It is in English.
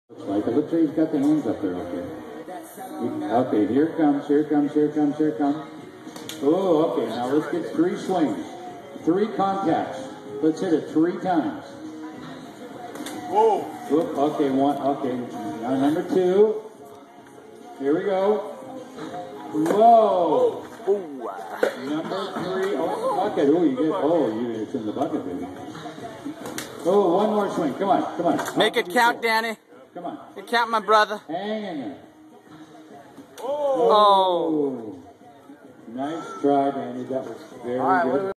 Looks like it. Looks like he's got the hands up there. Okay. Okay, here it comes, here it comes, here it comes, here it comes. Oh, okay, now let's get 3 swings. 3 contacts. Let's hit it 3 times. Whoa. Oop, okay, 1, okay. Now number 2. Here we go. Whoa. Number 3. Oh, bucket. Oh, you get, it's in the bucket, baby. Oh, 1 more swing. Come on, come on. Make it count, Danny. Come on. Make it count, my brother. Hang in there. Oh. Nice try, Danny. That was very good.